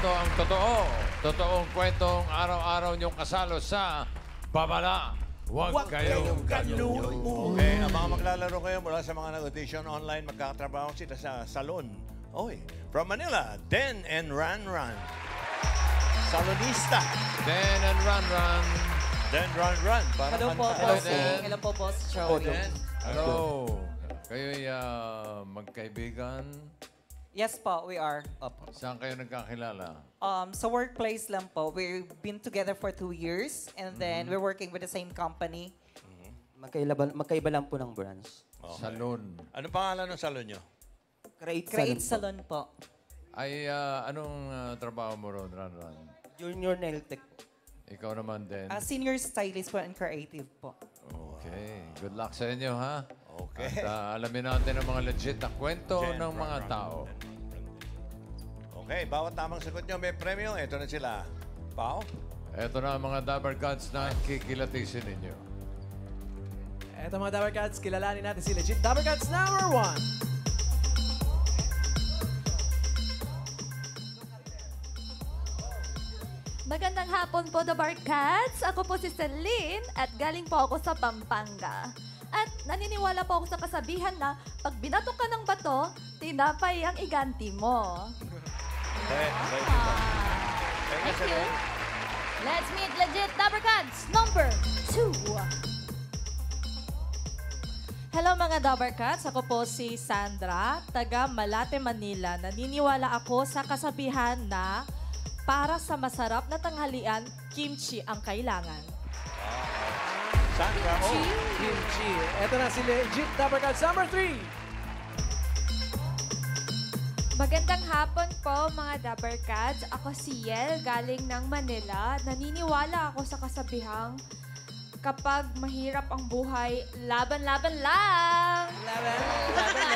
ito ang totoong kwentong araw-araw niyong kasalo sa Babala. Huwag kayong kaluluwa. Okay, ang mga maglalaro kayo mula sa mga nag-audition online, magkakatrabaho sila sa salon. Oy, from Manila, Den and Ran. Salonista. Den and Ran. Den Ran. Hello po, bossing. Hello po, boss Joey. Hello. Kayo'y magkaibigan. Yes po, we are. Opo. Saan kayo nagkakilala? Sa workplace lang po. We've been together for 2 years and then we're working with the same company. Magkaiba lang po ng branch. Salon. Ano pangalan ng salon nyo? Create Salon po. Ay, anong trabaho mo ron, Ran? Junior nail tech. Ikaw naman din. Senior stylist po and creative po. Okay. Good luck sa inyo, ha? Okay. At alamin natin ang mga legit na kwento ng mga tao. Okay, bawat tamang sagot nyo may premyo. Ito na sila. Pao? Ito na ang mga Dabber Gods na kikilatisin ninyo. Eto mga Dabber Cats, kilalanin natin si Legit Dabber Cats number 1. Magandang hapon po, The Barcats. Ako po si Celine at galing po ako sa Pampanga. At naniniwala po ako sa kasabihan na pag binato ka ng bato, tinapay ang iganti mo. Thank you. Let's meet Legit Dabber Cats number 2. Hello mga Dabber Cats, ako po si Sandra, taga Malate, Manila. Naniniwala ako sa kasabihan na para sa masarap na tanghalian, kimchi ang kailangan. Sandra, Kimchi. Eto na si Legit Dabber Cats number 3. Magandang hapon po, mga Dabber Cats. Ako si Yel, galing ng Manila. Naniniwala ako sa kasabihang kapag mahirap ang buhay, laban-laban lang! Ellen.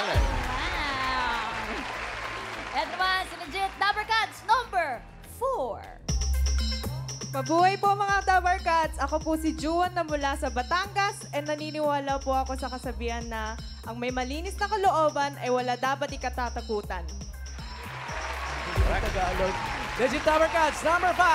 At naman si Legit Dabber Cats number 4. Mabuhay po mga Dabber Cats! Ako po si Juan na mula sa Batangas and naniniwala po ako sa kasabihan na ang may malinis na kalooban ay wala dapat ikatatakutan. Tagalog. Legit Dabber Cats number 5.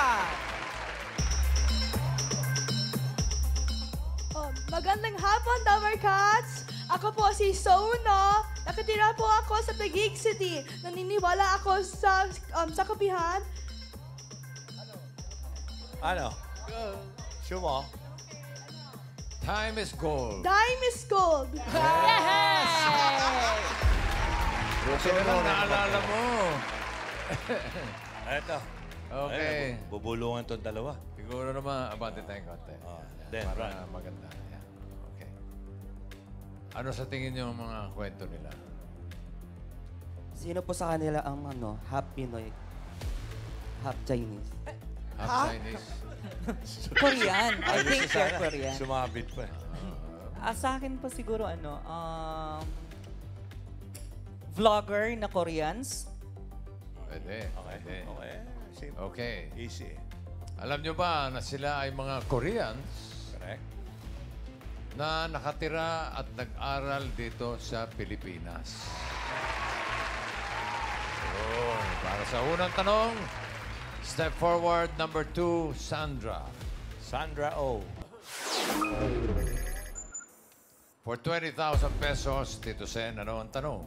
Magandang hapon, Dabber Cats! Ako po si Sona. Nakatira po ako sa Taguig City. Naniniwala ako sa kapihan. Ano? Sumo? Time is gold. Time is gold. Buti na lang naalala mo. Eto. Okay. Ayun, bubulungan tong dalawa. Siguro naman, abante tayong konti. Then, Para Ran. maganda. Yan. Okay. Ano sa tingin niyo ang mga kwento nila? Sino po sa kanila ang half Pinoy, half Chinese? Half Chinese? Korean. I think Gusto you're sana, Korean. Sumabit pa. Sa akin po siguro vlogger na Koreans. Pwede. Okay. Pwede. Okay. Simple. Okay. Easy. Alam niyo ba na sila ay mga Koreans Correct. na nakatira at nag-aral dito sa Pilipinas? So, para sa unang tanong, step forward number 2, Sandra. Sandra O. For 20,000 pesos, Tito Sen, ano ang tanong?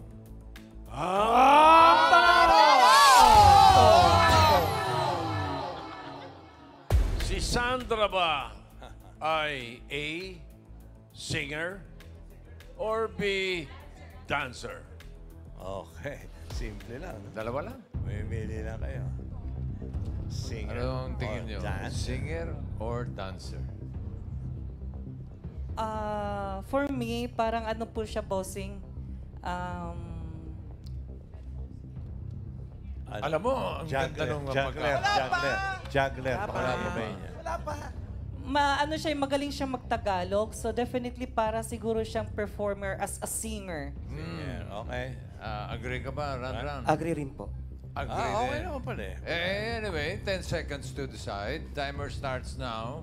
Si Sandra ba ay A, singer, or B, dancer? Okay. Simple lang. Dalawa lang. Mamili lang kayo. Singer. Ano ang tingin or niyo? dance? Singer or dancer? For me, parang ano po siya, bossing. Ano? Alam mo, ang ganda nung Juggler. Wala pa ba niya? Ano siya, magaling siya magtagalog. So definitely para siguro siyang performer as a singer. Singer. Okay. Agree ka ba, Ran? Agree rin po. Agree Okay din. naman pala eh. Anyway, 10 seconds to decide. Timer starts now.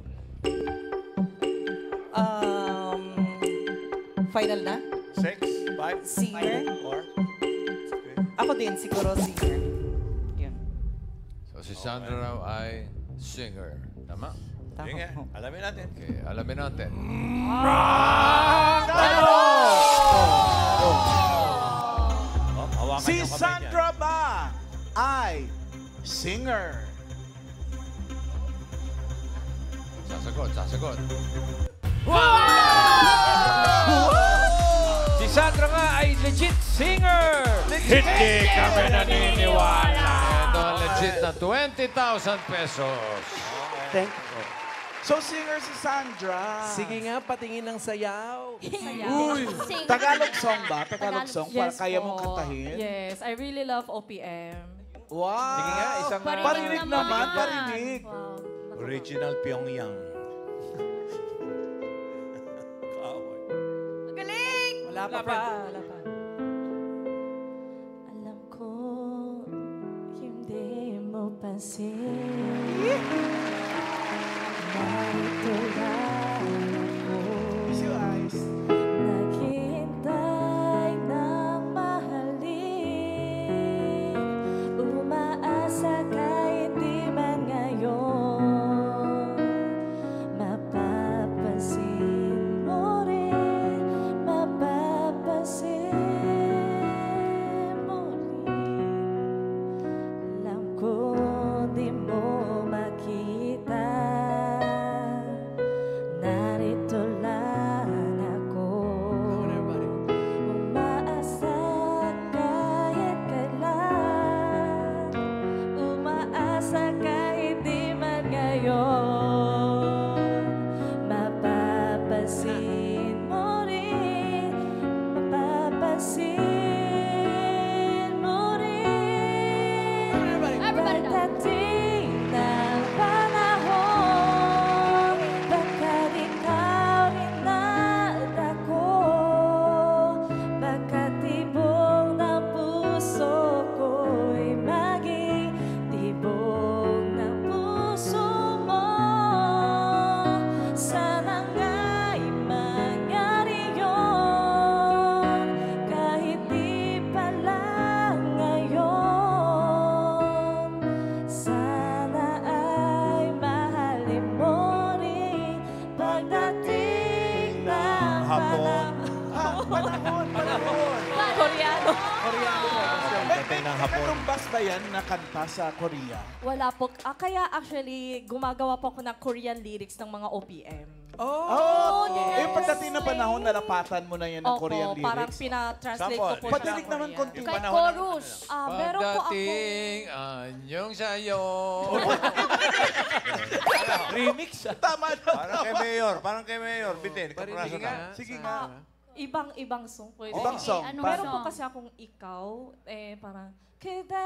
Final na? 6, 5, Singer? 4. Ako din, siguro singer. Yun. Si Sandra raw ay singer. Tama? Sige, alamin natin. Okay, alamin natin. Oh, hawakan Si yung kamay Sandra ba ay singer? Sasagot, sasagot. Si Sandra nga ay legit singer! Hindi kami naniniwala. Ito ang legit na 20,000 pesos. Thank you. So, singer si Sandra. Sige nga, patingin ng sayaw. Uy, Tagalog song ba? Tagalog song? Para kaya mong kantahin? Yes, I really love OPM. Wow! Sige nga, isang... Parinig naman, parinig. Original Pyongyang. Galing! Wala pa. Alam ko, hindi mo pansin. Narito lang ako. Kiss your eyes. Naghihintay ng mahalin. Umaasa kahit di man ngayon. Mapapansin mo rin. Mapapansin mo rin. Alam ko di mo makita. Narito lang ako. Umaasa kahit kailan. Umaasa kahit di man ngayon. Mapapansin mo rin. Mapapansin mo rin. Pagdating ng panahon, baka ikaw rin ako. Baka tibok ng puso ko'y maging tibok ng puso mo. Sana nga'y mangyari yun, kahit di pa lang ngayon. Sana ay mahalin mo rin pagdating ng Hapon. Panahon. Koreano. Pagdating ng hapon. May tumbas ba yan na kanta sa Korea? Wala po. Kaya actually, gumagawa po ako ng Korean lyrics ng mga OPM. Oh, yes. Pagdating na panahon, nalapatan mo na yan ng Korean lyrics. Parang pina-translate ko po siya ng Patinig naman Korean. konting Kay panahon. chorus. Meron po ako. Pagdating anyong sa'yo. Remix ah. Tama na. Parang kay Mayor. Bitin, kapraso na. Sige nga. Ibang song po. Ibang song. Meron po kasi akong ikaw, parang, Kede,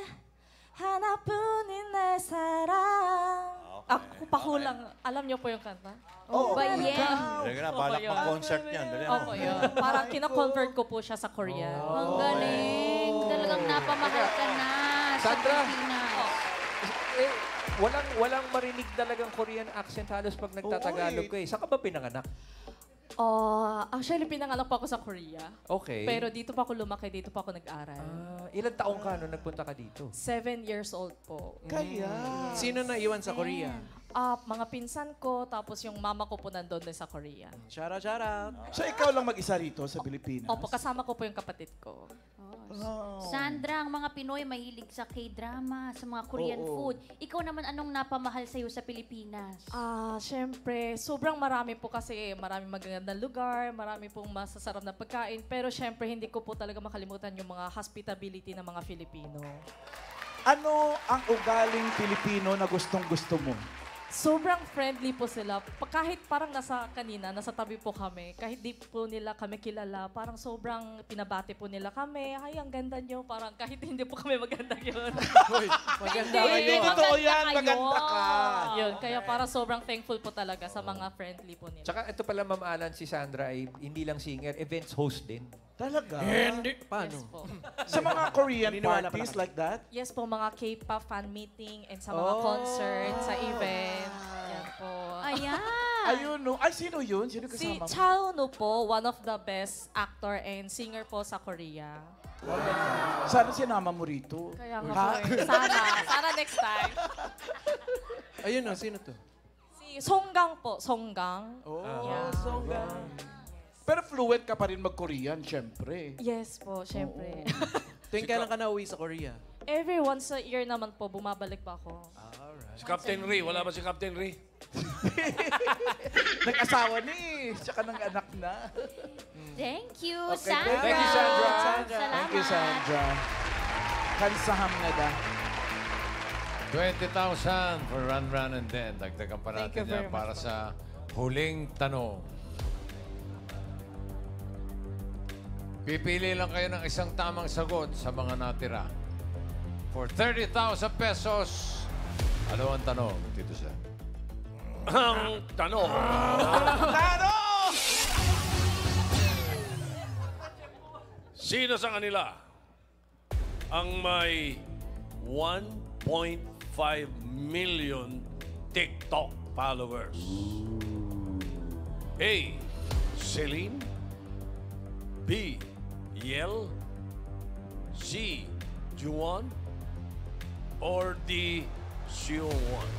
ha나뿐인 내 사랑. Ako pakulang. Alam niyo po yung kanta? Oo. Ba yan? Dali na, balak yun. mag-concert niyan. Dali na. Opo, yun. Parang kina-convert ko po siya sa Korean. Ang galing. Talagang napamahal ka na sa Sandra. Pilipinas. Eh, walang marinig talagang Korean accent halos pag nagtatagalog ko eh. Saan ka ba pinanganak? Actually, pinanganak po ako sa Korea. Okay. Pero dito pa ako lumaki, dito pa ako nag-aral. Ilang taong ka nung nagpunta ka dito? 7 years old po. Kaya. Sino na iwan sa Korea? Mga pinsan ko, tapos yung mama ko po nandun din sa Korea. Shout out. So, ikaw lang mag-isa rito sa Pilipinas? Opo, kasama ko po yung kapatid ko. Sandra, ang mga Pinoy mahilig sa K-drama, sa mga Korean food. Ikaw naman, anong napamahal sa'yo sa Pilipinas? Siyempre, sobrang marami po kasi maraming magagandang lugar, marami pong masasarap na pagkain. Pero siyempre, hindi ko po talaga makalimutan yung mga hospitality ng mga Filipino. Ano ang ugaling Pilipino na gustong-gusto mo? Sobrang friendly po sila. Kahit parang nasa tabi po kami, kahit di po nila kami kilala, parang sobrang pinabati po nila kami. Ay, ang ganda nyo. Parang kahit hindi po kami maganda yun. Maganda Hindi, kayo. totoo yan. Maganda ka. Yun, kaya parang sobrang thankful po talaga sa mga friendly po nila. Tsaka ito pala, Ma'am Alan, si Sandra ay hindi lang singer, events host din. Talaga? Paano? Yes po. Sa mga Korean Naniniwala parties pala ka. like that? Yes po, mga K-pop fan meeting and sa mga concerts, sa event. Yan po. Ayan. Ayun, no. Ay, sino yun? Sino Si kasama mo? Chao Nu po, one of the best actor and singer po sa Korea. Sana sinama mo rito. Kaya nga po eh. Sana next time. Ayun o, sino to? Si Songgang po, Songgang. Oh, Yeah. Pero fluent ka pa rin mag-Korean, syempre. Yes po, syempre. Tuwing kailan ka nauwi sa Korea? Every once a year naman po, bumabalik pa ako. Si Captain Ray, wala ba si Captain Ray? Nag-asawa ni, tsaka ng anak na. Thank you, Okay, Sandra. thank you, Sandra. Salamat. Thank you, Sandra. Kansaham na da. 20,000 for Run, Run, and then. Dagdagan pa Thank you natin yan very para much, sa huling tanong. Pipili lang kayo ng isang tamang sagot sa mga natira. For 30,000 pesos, ano ang tanong, Tito Sen? Ang tanong. Sino sa kanila ang may 1.5 million TikTok followers? A. Celine. B. Yel. C. Juan. Or D. Xiuwan.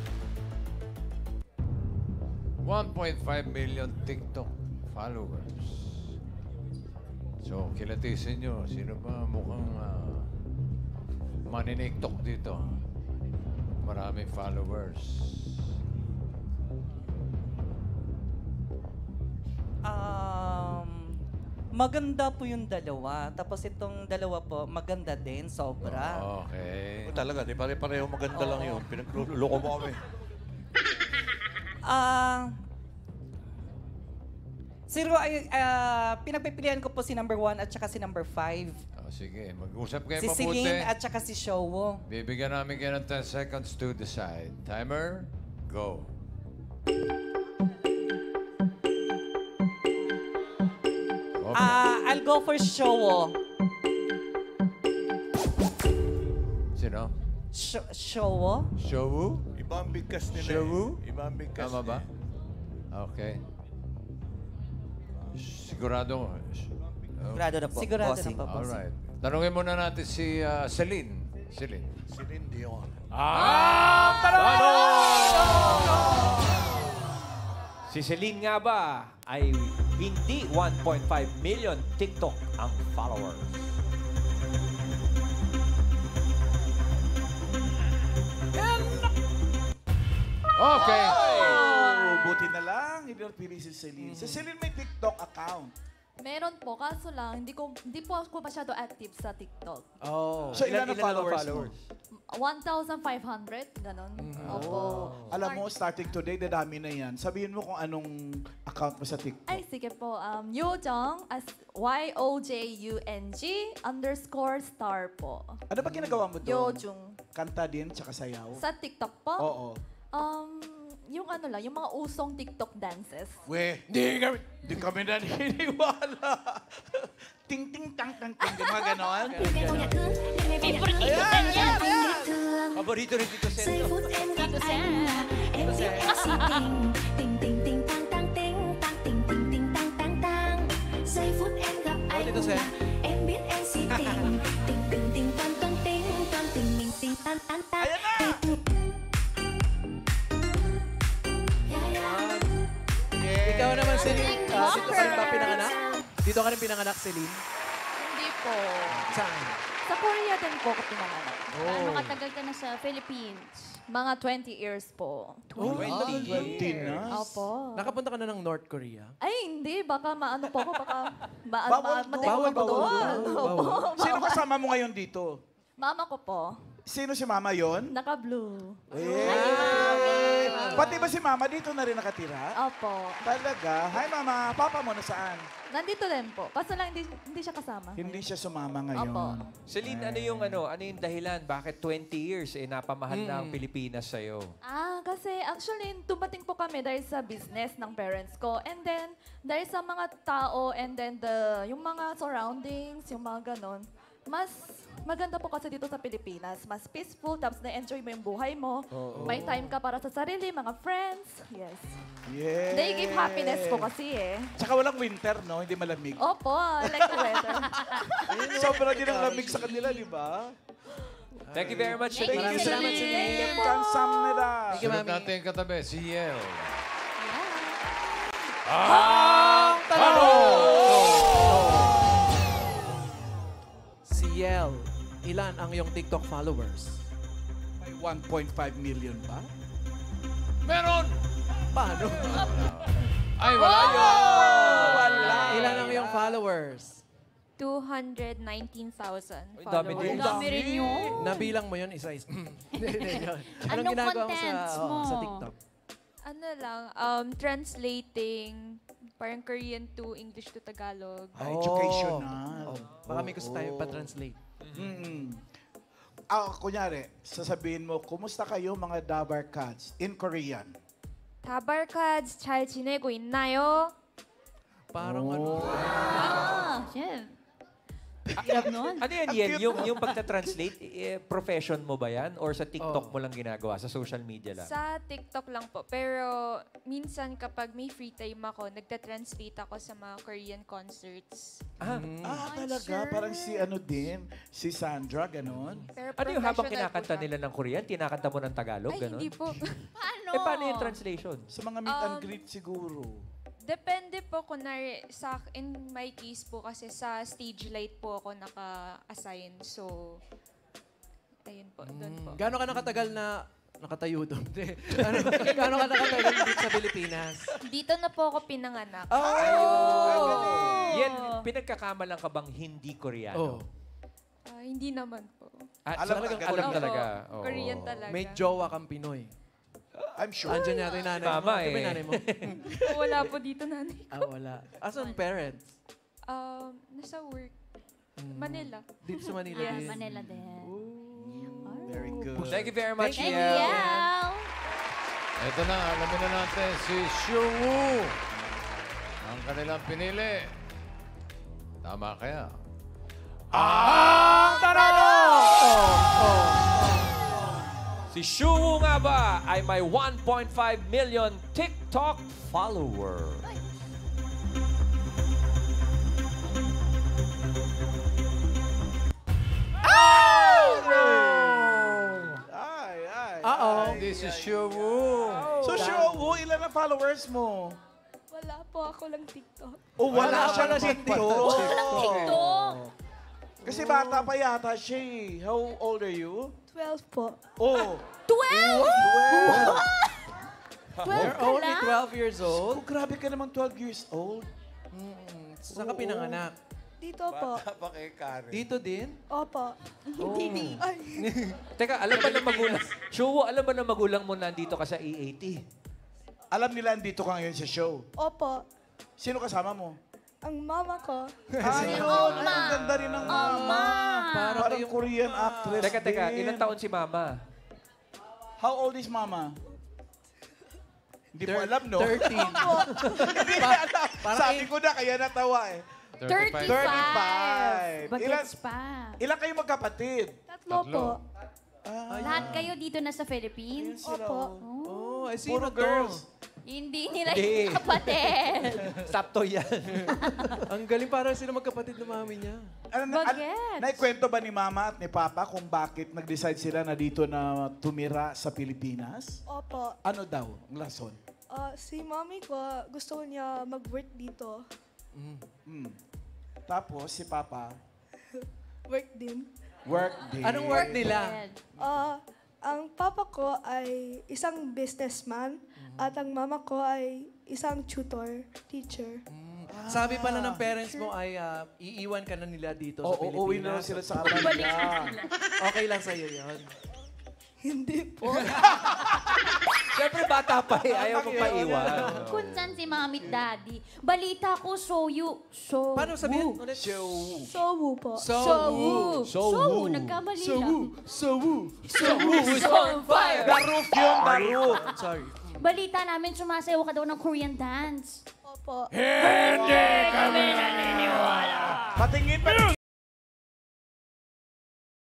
1.5 million TikTok followers. So, kilatisin nyo. Sino ba mukhang maniniktok dito? Maraming followers. Maganda po yung dalawa. Tapos itong dalawa po, maganda din, sobra. Okay. Talaga, di pare-pareho maganda lang yun. Pinagluloko mo kami. Pinagpipilian ko po si number 1 at saka si number 5. Oh, sige, mag-usap kayo Si mabuti. Celine at saka si Showo. Bibigyan namin kayo ng 10 seconds to decide. Timer, go. I'll go for Showo. Sino? Showo? Showu? Iba ang bigkas nila. Showu? Iba ang bigkas Tama ba? Okay. Sigurado. Sigurado na po. Sigurado na bossing. po. Alright. Tanungin muna natin si Celine. Celine. Celine Dion. Si Celine nga ba ay hindi 1.5 million TikTok ang followers? Okay. Oh, buti na lang. Hindi na pili si Celine. Si Celine may TikTok account. Meron po, kaso lang, hindi po ako masyado active sa TikTok. Oh. So, ilan ang followers mo? 1,500, ganon. Opo. Alam mo, starting today, dadami na yan. Sabihin mo kung anong account mo sa TikTok. Ay, sige po. Yojong, as YOJUNG_star po. Ano ba ginagawa mo doon? Yojong. Kanta din, tsaka sayaw? Sa TikTok po? Oo. Yung ano lang, yung mga usong TikTok dances. We, di kami naniniwala. Ting, ting, tang, tang, ting. Di mga ganon? Paborito rin dito sa ito. Tito Sen. Ting ting ting tang tang ting tang ting ting ting tang tang tang. Giây phút em gặp anh, Tito Sen. em biết em si tình. Ting ting ting tang tang ting tang ting ting ting tang tang tang. Ikaw naman, Celine. Dito ka rin ba pinanganak? Dito ka rin pinanganak, Celine? Hindi po. Saan? Sa Korea din po ako pinanganak. Ano katagal ka na sa Philippines? Mga 20 years po. 20 na. Opo. Nakapunta ka na ng North Korea? Ay, hindi. Baka maano po ako. Baka Bawal matay ko doon. Opo. Sino kasama mo ngayon dito? Mama ko po. Sino si Mama yon? Naka-blue. Pati ba si Mama dito na rin nakatira? Opo. Talaga? Hi Mama, Papa mo nasaan? Nandito din po. Kaso lang hindi siya kasama. Hindi siya sumama ngayon. Opo. Celine, ano yung dahilan? Bakit 20 years napamahal na ang Pilipinas sa'yo? Kasi actually, tumating po kami dahil sa business ng parents ko. And then, dahil sa mga tao and then yung mga surroundings, yung mga ganon, mas Maganda po kasi dito sa Pilipinas. Mas peaceful, tapos na-enjoy mo yung buhay mo. May time ka para sa sarili, mga friends. Yes. Yes. They give happiness po kasi eh. Tsaka walang winter, no? Hindi malamig. Opo, I like the weather. Sobrang din ang lamig sa kanila, di ba? Thank you very much, Thank you, Celine. Celine. Kamsahamnida. Sunod natin yung katabi, si Yel. Si Yel, ilan ang iyong TikTok followers? May 1.5 million ba? Meron! Paano? Ay, wala yun! Wala. Ilan ang iyong followers? 219,000 Ay, dami followers. din. Dami rin yun. Nabilang mo yun isa-isa. Hindi, yun. Anong Anong ginagawa mo contents mo? sa TikTok? Ano lang, translating parang Korean to English to Tagalog. Educational. Baka may gusto tayo pa-translate. Kunyari, sasabihin mo, kumusta kayo mga Dabar Cats in Korean? Tabarkads, 잘 지내고 있나요? Parang ano. Ah, shit. Hirap nun. Ano yan, Yel? Yung pagta-translate, profession mo ba yan? Or sa TikTok mo lang ginagawa? Sa social media lang? Sa TikTok lang po. Pero minsan kapag may free time ako, nagta-translate ako sa mga Korean concerts. Talaga? Sure. Parang si ano din, si Sandra, ganon? Pero Ano yung habang professional kinakanta po siya. nila ng Korean, kinakanta mo ng Tagalog? Ay, Ganon? hindi po. Paano? Paano yung translation? Sa mga meet and greet siguro. Depende po kunwari in my case po kasi sa stage light po ako naka-assign. So, ayun po, doon po. Gano'n ka nakatagal na nakatayo doon? Gano'n ka nakatagal dito sa Pilipinas? Dito na po ako pinanganak. Yel, pinagkakamalan ka bang hindi Koreano? Hindi naman po. Alam alam talaga. talaga. Opo, Oo. Korean talaga. May jowa kang Pinoy. I'm sure. Andiyan yata yung nanay mo. Tama Di ba yung eh. nanay mo? Wala po dito nanay ko. Wala. Asan parents? Nasa work. Manila. Dito sa Manila Yes. din. Manila din. Very good. Thank you very much, Thank you, Yel. Yel. Ito na, alamin na natin si Xiuwu. Ang kanilang pinili. Tama kaya? Si Xiuwu nga ba ay may 1.5 million TikTok follower? Hindi si Xiuwu. So, Xiuwu, ilan ang followers mo? Wala po ako lang TikTok. Wala siya na TikTok. Kasi bata pa yata siya eh. How old are you? 12 po. Oh. 12? 12 You're only 12 years Oh, old? grabe ka naman 12 years old. Saan ka pinanganak? Dito po. Pa kay Karen. Dito din? Opo. Teka, alam ba ng magulang? Xiuwu, alam ba ng magulang mo nandito ka sa EAT? Alam nila andito ka ngayon sa show. Opo. Sino kasama mo? Ang mama ko. Ayun, ang ganda rin ng mama. Parang Korean actress Teka, din. ilang taon si Mama? How old is mama? Hindi mo alam, no? 13. Hindi na alam. Sabi ko na, kaya natawa eh. 35. 35. Bagets pa. Ilan kayo magkapatid? Tatlo po. Lahat kayo dito na sa Philippines? Opo. Oh, ay Puro sino to? girls. Hindi nila Hindi. yung kapatid. Sapto yan. Ang galing, parang sila magkapatid ng mami niya. Bagets. Naikwento ba ni mama at ni papa kung bakit nag-decide sila na dito na tumira sa Pilipinas? Opo. Ano daw ang rason? Si mommy ko, gusto niya mag-work dito. Tapos si papa, Work din. work din. Anong work nila? Ang papa ko ay isang businessman at ang mama ko ay isang teacher. Sabi pala ng parents mo ay iiwan ka na nila dito sa Oo, Pilipinas. uuwi na lang sila sa kanila. Okay lang sa'yo yun. Hindi po. Siyempre, bata pa eh. Ayaw mo pa iwan. Kung saan si mami at daddy. Balita ko, Paano sabihin? Ulit. Sowu po. Sowu. Nagkamali lang. Sowu. is on fire! Daruf yun, daruf. Sorry. Balita namin sumasayaw ka daw ng Korean dance. Opo. Patingin pa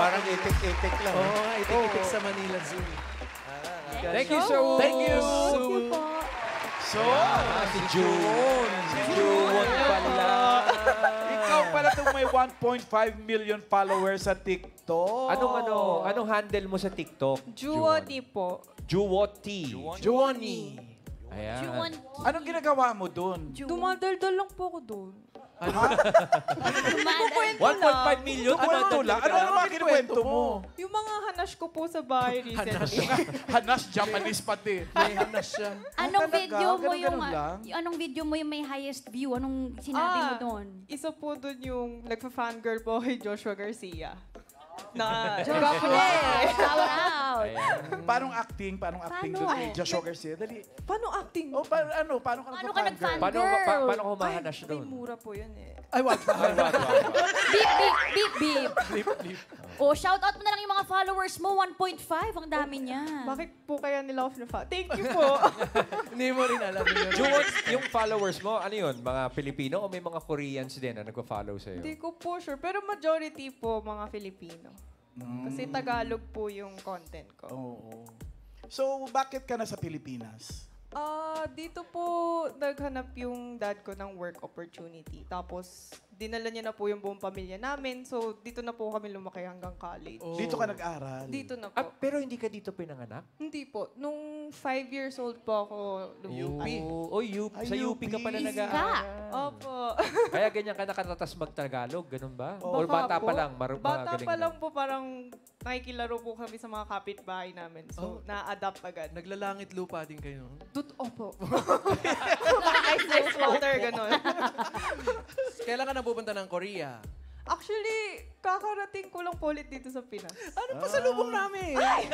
Parang itik-itik lang. Oo, itik-itik sa Manila Zoo. Thank you, Sir. Thank you. So, Si June. Si June pala. ikaw pala itong may 1.5 million followers sa TikTok. Anong handle mo sa TikTok? Juwoni po. Juwoti. Juwoni. Ayan. Anong ginagawa mo dun? Dumadaldal lang po ako doon. 1.5 million? Kwento lang. Ano naman kinukwento mo? Yung mga hanash ko po sa bahay recently. Hanas, Japanese pati. May hanas siya. Anong talaga? video mo Ganun-ganun lang? anong video mo yung may highest view? Anong sinabi mo doon? Isa po doon yung nagpa-fangirl po kay Joshua Garcia. Na, Shout out! Paano acting? Paano acting Paano? doon kay Joshua Garcia? Dali. Paano acting? Oh, paano ka Paano ka nagpa-fangirl? nag-fangirl? Paano ka humahanash Ay, doon? mura po yun eh. Ay, wag. Beep, beep, beep, beep. Oh, shout out mo na lang yung mga followers mo. 1.5, ang dami niya. Bakit po kaya nila ako na Thank you po. Hindi mo rin alam yun. Juwon, yung followers mo, ano yun? Mga Pilipino o may mga Koreans din na nagpa-follow sa'yo? Hindi ko po sure. Pero majority po mga Filipino. Kasi Tagalog po yung content ko. Oo. So, bakit ka na sa Pilipinas? Dito po naghanap yung dad ko ng work opportunity. Tapos dinala niya na po yung buong pamilya namin. So dito na po kami lumaki hanggang college. Dito ka nag-aral? Dito na po. Pero hindi ka dito pinanganak? Hindi po. Nung 5 years old po ako lumaki. Oh, UP. Sa UP ka pala Iska. nag-aaral. Opo. Kaya ganyan ka nakatatas mag-Tagalog, ganun ba? Baka Or bata po. pa lang, Bata magaling pa na? lang po parang nakikilaro po kami sa mga kapitbahay namin. So, na-adapt agad. Naglalangit lupa din kayo. Opo. Ice water, gano'n. Kailan ka napupunta ng Korea? Actually, kakarating ko lang po ulit dito sa Pinas. Ano pa sa lubong namin?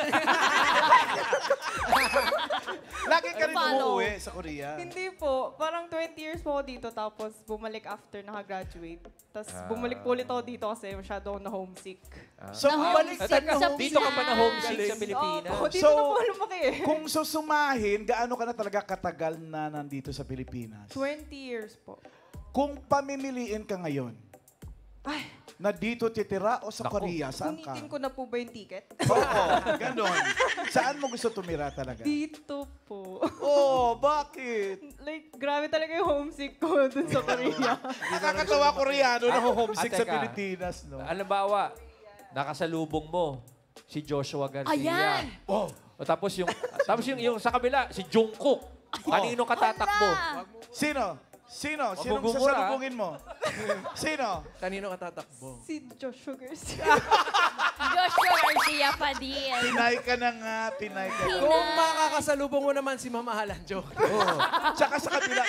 Lagi ka rin umuwi sa Korea? Hindi po. Parang 20 years po ako dito tapos bumalik after nakagraduate. Tapos bumalik po ulit ako dito kasi masyado ako na-homesick. So, balik Na-homesick sa Dito ka pa na homesick Galing. sa Pilipinas. Opo, dito So, na po lumaki eh. kung susumahin, gaano ka na talaga katagal na nandito sa Pilipinas? 20 years po. Kung pamimiliin ka ngayon, na dito titira o sa Korea, saan ka? Kunitin ko na po ba yung ticket? Oo, ganon. Saan mo gusto tumira talaga? Dito po. Oh, bakit? Like, grabe talaga yung homesick ko dun sa Korea. Nakakatawa Koreano na homesick sa teka. Pilipinas, no? Halimbawa, nakasalubong mo si Joshua Garcia. Ayan! O tapos yung sa kabila, si Jungkook. Kanino ka tatakbo? Sino? Sinong Mabubura. sasalubungin mo? Sino? Kanino ka tatakbo? Si Joshua Garcia. Joshua Garcia pa din. Pinay ka na nga, pinay ka na. Kung makakasalubong mo naman si Mamahalan, joke. Tsaka sa kabila.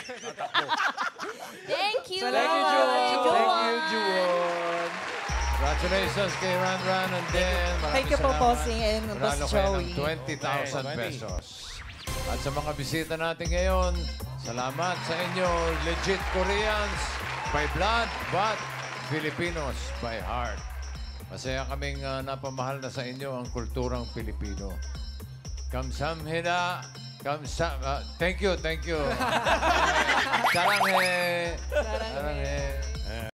Thank you. Thank you, Juwon. Thank you, Juwon. Congratulations kay Ran Ran and Dan. Maraming Thank you po, salamat. Bossing and Boss Manalo kayo ng Joey. 20,000 pesos. At sa mga bisita natin ngayon, salamat sa inyo, legit Koreans by blood, but Filipinos by heart. Masaya kaming napamahal na sa inyo ang kulturang Pilipino. Kamsamnida. Thank you. Saranghe. Saranghe.